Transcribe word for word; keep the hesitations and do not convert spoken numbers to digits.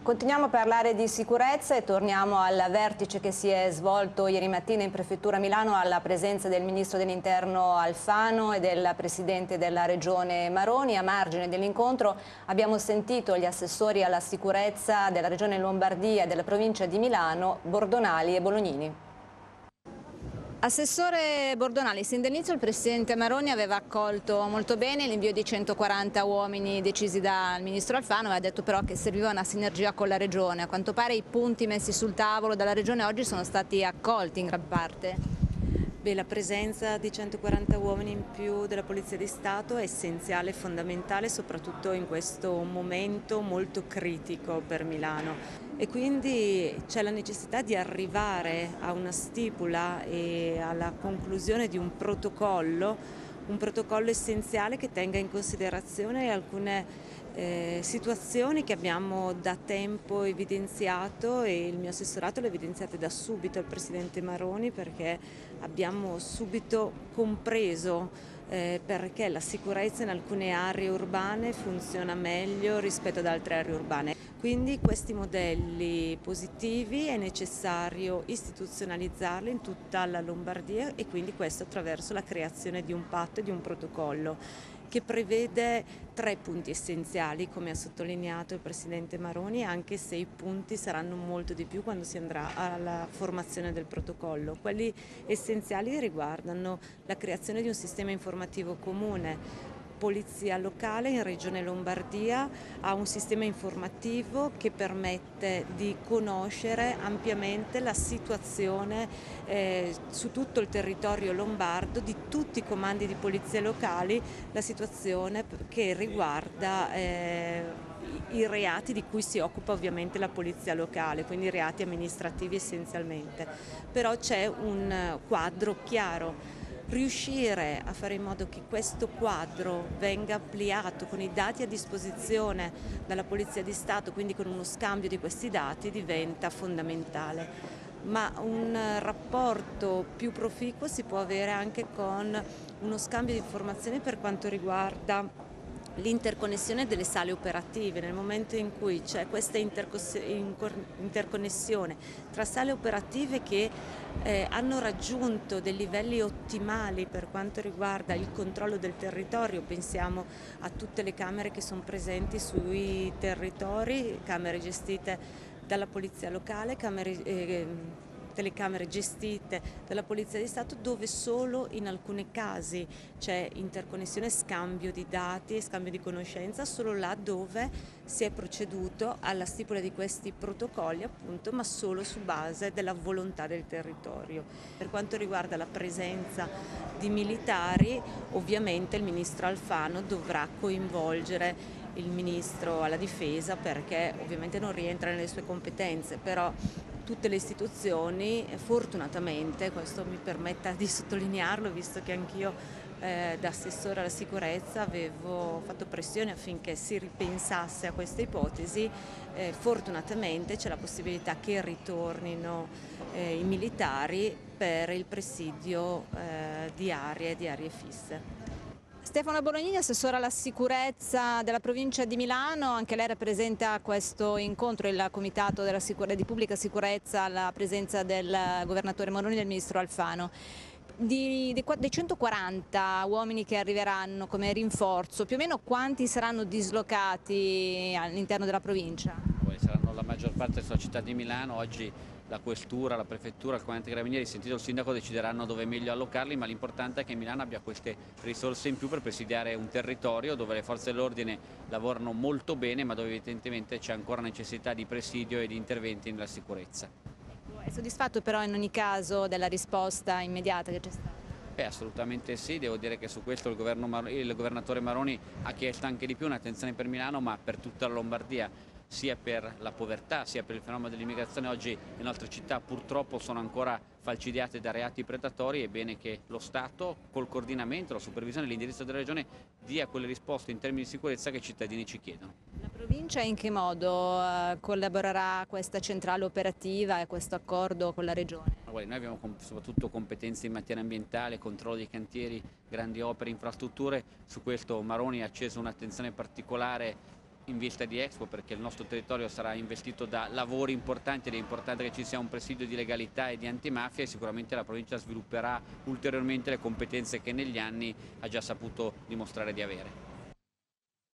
Continuiamo a parlare di sicurezza e torniamo al vertice che si è svolto ieri mattina in Prefettura Milano alla presenza del Ministro dell'Interno Alfano e del Presidente della Regione Maroni. A margine dell'incontro abbiamo sentito gli assessori alla sicurezza della Regione Lombardia e della Provincia di Milano, Bordonali e Bolognini. Assessore Bordonali, sin dall'inizio il Presidente Maroni aveva accolto molto bene l'invio di centoquaranta uomini decisi dal Ministro Alfano e ha detto però che serviva una sinergia con la Regione. A quanto pare i punti messi sul tavolo dalla Regione oggi sono stati accolti in gran parte. Beh, la presenza di centoquaranta uomini in più della Polizia di Stato è essenziale e fondamentale, soprattutto in questo momento molto critico per Milano. E quindi c'è la necessità di arrivare a una stipula e alla conclusione di un protocollo, un protocollo essenziale che tenga in considerazione alcune eh, situazioni che abbiamo da tempo evidenziato, e il mio assessorato l'ha evidenziato da subito al Presidente Maroni, perché abbiamo subito compreso Eh, perché la sicurezza in alcune aree urbane funziona meglio rispetto ad altre aree urbane. Quindi questi modelli positivi è necessario istituzionalizzarli in tutta la Lombardia, e quindi questo attraverso la creazione di un patto e di un protocollo che prevede tre punti essenziali, come ha sottolineato il Presidente Maroni, anche se i punti saranno molto di più quando si andrà alla formazione del protocollo. Quelli essenziali riguardano la creazione di un sistema informativo comune. Polizia locale in Regione Lombardia ha un sistema informativo che permette di conoscere ampiamente la situazione eh, su tutto il territorio lombardo di tutti i comandi di polizia locali, la situazione che riguarda eh, i reati di cui si occupa ovviamente la polizia locale, quindi i reati amministrativi essenzialmente. Però c'è un quadro chiaro. Riuscire a fare in modo che questo quadro venga ampliato con i dati a disposizione dalla Polizia di Stato, quindi con uno scambio di questi dati, diventa fondamentale. Ma un rapporto più proficuo si può avere anche con uno scambio di informazioni per quanto riguarda l'interconnessione delle sale operative. Nel momento in cui c'è questa interconnessione tra sale operative che eh, hanno raggiunto dei livelli ottimali per quanto riguarda il controllo del territorio, pensiamo a tutte le camere che sono presenti sui territori, camere gestite dalla Polizia locale, camere eh, telecamere gestite dalla Polizia di Stato, dove solo in alcuni casi c'è interconnessione, scambio di dati e scambio di conoscenza, solo là dove si è proceduto alla stipula di questi protocolli, appunto, ma solo su base della volontà del territorio. Per quanto riguarda la presenza di militari, ovviamente il Ministro Alfano dovrà coinvolgere il Ministro alla Difesa, perché ovviamente non rientra nelle sue competenze, però tutte le istituzioni, fortunatamente, questo mi permetta di sottolinearlo, visto che anch'io eh, da assessore alla sicurezza avevo fatto pressione affinché si ripensasse a questa ipotesi, eh, fortunatamente c'è la possibilità che ritornino eh, i militari per il presidio eh, di aree, di aree fisse. Stefano Bolognini, assessore alla sicurezza della provincia di Milano, anche lei rappresenta questo incontro, il Comitato della di Pubblica Sicurezza, alla presenza del Governatore Maroni e del Ministro Alfano. Di, di, dei centoquaranta uomini che arriveranno come rinforzo, più o meno quanti saranno dislocati all'interno della provincia? Poi saranno la maggior parte sulla città di Milano. Oggi la questura, la prefettura, il comandante dei carabinieri, sentito il sindaco, decideranno dove è meglio allocarli, ma l'importante è che Milano abbia queste risorse in più per presidiare un territorio dove le forze dell'ordine lavorano molto bene, ma dove evidentemente c'è ancora necessità di presidio e di interventi nella sicurezza. È soddisfatto però in ogni caso della risposta immediata che c'è stata? Beh, assolutamente sì, devo dire che su questo il, governo, il governatore Maroni ha chiesto anche di più un'attenzione per Milano, ma per tutta la Lombardia, sia per la povertà sia per il fenomeno dell'immigrazione. Oggi le nostre città purtroppo sono ancora falcidiate da reati predatori. È bene che lo Stato, col coordinamento, la supervisione e l'indirizzo della Regione, dia quelle risposte in termini di sicurezza che i cittadini ci chiedono. La provincia in che modo eh, collaborerà a questa centrale operativa e a questo accordo con la Regione? Noi abbiamo soprattutto competenze in materia ambientale, controllo dei cantieri, grandi opere, infrastrutture. Su questo Maroni ha acceso un'attenzione particolare in vista di Expo, perché il nostro territorio sarà investito da lavori importanti ed è importante che ci sia un presidio di legalità e di antimafia, e sicuramente la provincia svilupperà ulteriormente le competenze che negli anni ha già saputo dimostrare di avere.